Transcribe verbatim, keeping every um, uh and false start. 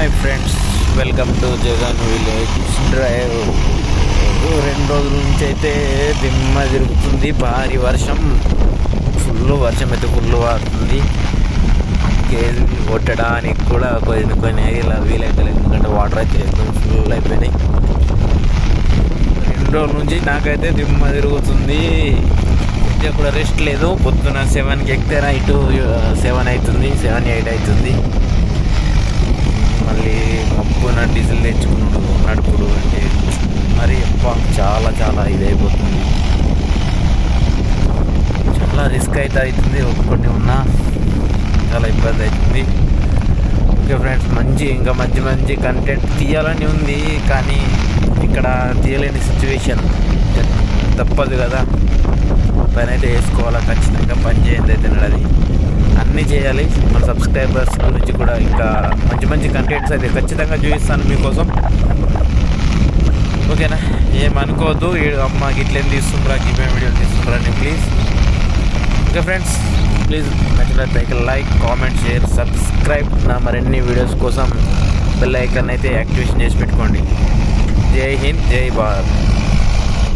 Hi friends, welcome to Jagan village drive. రెండు రోజుల నుంచి అయితే దిమ్మ తిరుగుతుంది. భారీ వర్షం, ఫుల్ వర్షం అయితే ఫుల్ పడుతుంది. కేజీ కొట్టడానికి కూడా కొన్ని కొన్ని ఏరియాలో వీలైతలేదు, ఎందుకంటే వాటర్ అయితే ఫుల్ అయిపోయినాయి. రెండు రోజుల నుంచి నాకైతే దిమ్మ తిరుగుతుంది. ఇంకా కూడా రెస్ట్ లేదు. పొద్దున సెవెన్కి ఎక్కితే నైట్ సెవెన్ అవుతుంది, సెవెన్ ఎయిట్ అవుతుంది. మళ్ళీ మబ్బున డీజిల్ తెచ్చుకున్నాడు నడుపుడు అంటే మరి చాలా చాలా ఇదైపోతుంది. చాలా రిస్క్ అయితే అవుతుంది. ఒక్కటి ఉన్నా చాలా ఇబ్బంది అవుతుంది. ఓకే ఫ్రెండ్స్, మంచి ఇంకా మంచి మంచి కంటెంట్ తీయాలని ఉంది, కానీ ఇక్కడ తీయలేని సిచ్యువేషన్. తప్పదు కదా, పని అయితే వేసుకోవాలా ఖచ్చితంగా. పని చేయండి అయితే నడది, అన్నీ చేయాలి. మన సబ్స్క్రైబర్స్ గురించి కూడా ఇంకా మంచి మంచి కంటెంట్స్ అయితే ఖచ్చితంగా చూపిస్తాను మీకోసం. ఓకేనా, ఏమనుకోవద్దు. అమ్మకి ఇట్లేం తీస్తుండ్రా, గివే వీడియోలు తీస్తుండ్రా అని ప్లీజ్. ఓకే ఫ్రెండ్స్, ప్లీజ్ నచ్చినట్లయితే లైక్, కామెంట్, షేర్, సబ్స్క్రైబ్. నా మరిన్ని వీడియోస్ కోసం బెల్ ఐకాన్ అయితే యాక్టివేషన్ చేసి పెట్టుకోండి. జై హింద్, జై భారత్.